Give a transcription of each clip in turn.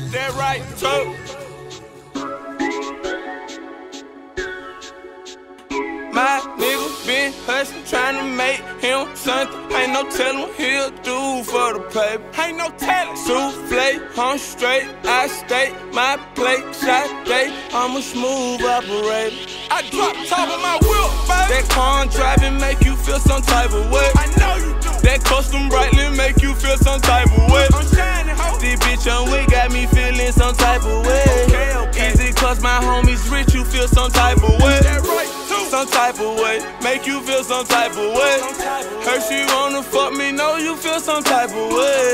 That right, too. My nigga been hustling, tryna make him something. Ain't no telling what he'll do for the paper. Ain't no telling. Souffle, I'm straight, I stay. My plate, shot day, I'm a smooth operator. I drop top of my wheel, baby. That car driving make you feel some type of way. I know you do. That custom brightly make you feel some type of way. I'm shining, ho. This bitch on we got me feeling some type of way. Okay. Easy cause my homies rich, you feel some type of way. That right, too. Some type of way, make you feel some type of way. Heard she wanna fuck me, know you feel some type of way.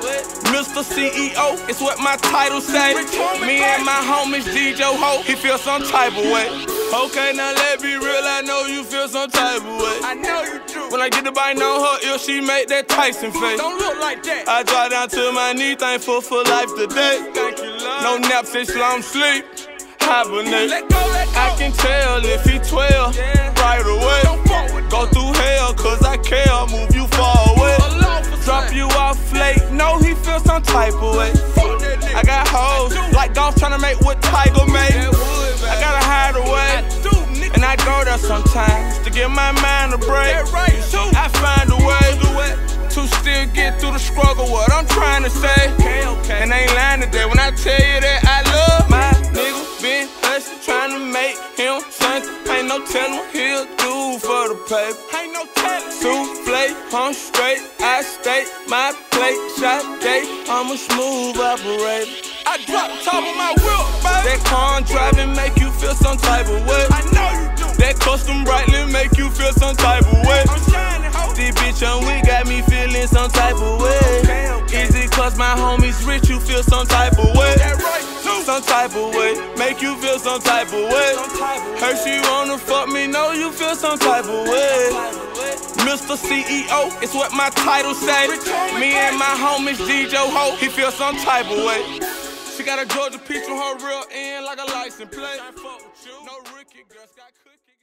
Mr. CEO, it's what my title say. Me and my homies DJ Ho, he feel some type of way. Okay, now let me real, I know you feel some type of way. I know you do. When I get the bite on her ear, she make that Tyson face. Don't look like that. I drop down to my knee, thankful for life today. Thank you, love. No naps and long sleep. Hibernate. Let go, let go. I can tell if he 12 right away. Go through hell cause I care, move you far away. Drop you off late, know he feel some type of way. I got hoes like golf tryna make what Tiger made. I gotta hide away, and I go there sometimes to give my mind a break. I find a way to still get through the struggle, what I'm trying to say. And ain't lying today when I tell you that I love my nigga. Been hustling, trying to make him something. Ain't no telling what he'll do for the paper. Ain't no telling. Souffle, I'm straight, I stay. My plate, shot day, I'm a smooth operator. I drop top of my wheel, baby. That car driving make you feel some type of way. I know you do. That custom brightly make you feel some type of way. I'm shining, ho. This bitch on we got me feeling some type of way. Easy cause my homies rich, you feel some type of way. That right, too. Some type of way, make you feel some type of way. Heard she wanna fuck me, know you feel some type of way. Mr. CEO, it's what my title say. Me and my homies DJ Ho, he feel some type of way. She got a Georgia peach on her real end like a license plate. No Ricky, girl, got cookie.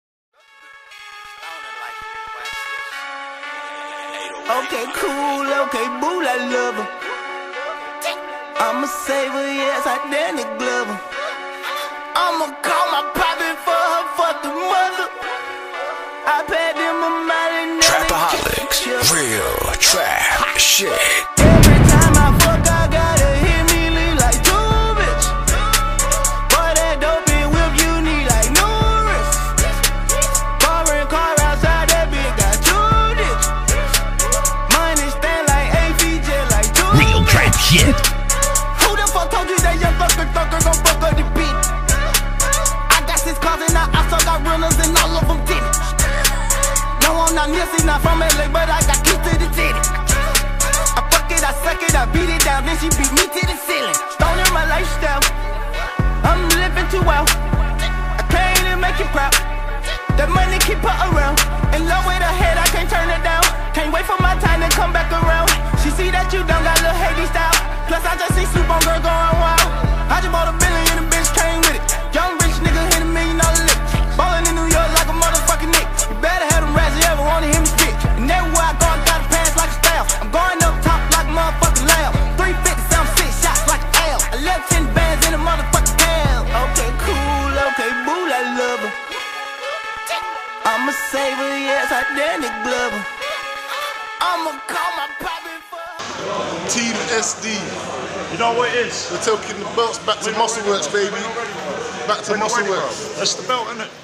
Okay, cool, okay, boo, I love her. I'ma save her, yes, I Danny Glover. I'ma call my poppin' for her, fuck the mother. I paid them a money. Trapaholics, real trap shit. Every time I fuck, I gotta hit me lean like two bitch. Boy, that dope and whip you need like no wrist. Foreign car outside, that bitch got two ditch. Money stand like AFJ, like two Real trap shit. Who the fuck told you that young fucker gon' fuck up the beat? I got 6 cars and I also got runners and all of them did it. No, I'm not Nipsey, not from LA, but I got keys to the titty. I fuck it, I suck it, I beat it down, then she beat me to the ceiling. Stoning my lifestyle, I'm living too well. I can't even make you proud. That money keep her around. In love with her head, I can't turn it down. Can't wait for my time to come back around. She see that you don't got little Haiti style. Plus I just see Soup on girl going wild. I just bought a billion and the bitch came with it. Young rich nigga hit $1 million lick. Ballin' in New York like a motherfucking Nick. You better have them rats you ever wanna hear me spit. And everywhere I go, I got a pass like a staff. I'm going up top like a motherfucking lamb. 350, 76 shots like an L. I left 10 bands in a motherfucking town. Okay, cool, okay, boo, I love her. I'ma save her, yes, I Danny Glover. I'ma call my poppin' for her. Team SD. You know what it is? We're taking the belts back to Muscle Works, baby. Back to Muscle Works. That's the belt, isn't it?